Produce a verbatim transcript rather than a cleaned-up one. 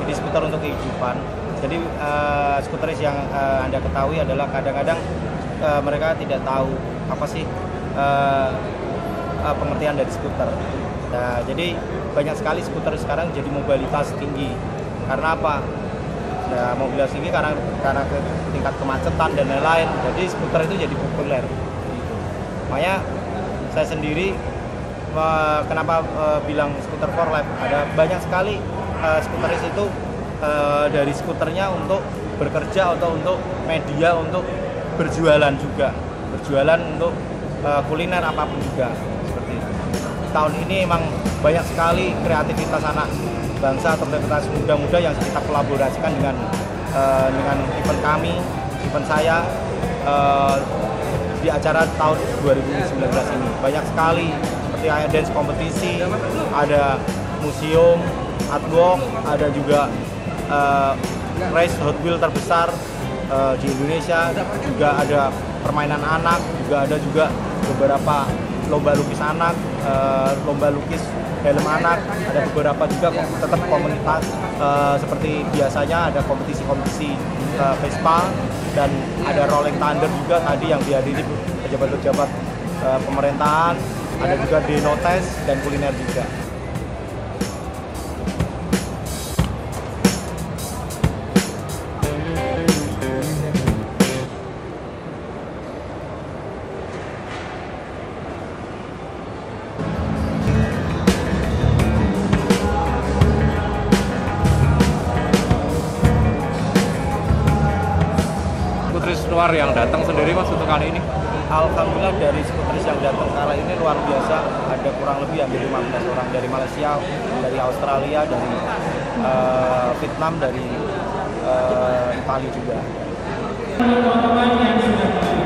di skuter untuk kehidupan. Jadi uh, skuteris yang uh, Anda ketahui adalah kadang-kadang uh, mereka tidak tahu apa sih uh, uh, pengertian dari skuter. Nah, jadi banyak sekali skuter sekarang jadi mobilitas tinggi. Karena apa? Nah, mobilitas tinggi karena karena ke, tingkat kemacetan dan lain-lain. Jadi skuter itu jadi populer. Makanya saya sendiri uh, kenapa uh, bilang skuter for life? Ada banyak sekali uh, skuteris itu uh, dari skuternya untuk bekerja atau untuk media untuk berjualan juga, berjualan untuk uh, kuliner apapun juga seperti itu. Tahun ini emang banyak sekali kreativitas anak bangsa atau kreativitas muda-muda yang kita kolaborasikan dengan uh, dengan event kami, event saya uh, di acara tahun dua ribu sembilan belas ini. Banyak sekali seperti ada dance kompetisi, ada museum, artwork, ada juga uh, race Hot Wheels terbesar uh, di Indonesia, juga ada permainan anak, juga ada juga beberapa lomba lukis anak, uh, lomba lukis helm anak, ada beberapa juga tetap komunitas uh, seperti biasanya ada kompetisi-kompetisi uh, Vespa, dan ada Rolling Thunder juga tadi yang dihadiri pejabat-pejabat uh, pemerintahan, ada juga Denotes dan kuliner juga. Skuteris luar yang datang sendiri Mas untuk kali ini? Alhamdulillah dari skuteris yang datang kali ini luar biasa, ada kurang lebih hampir lima belas orang dari Malaysia, dari Australia, dari uh, Vietnam, dari uh, Italia juga.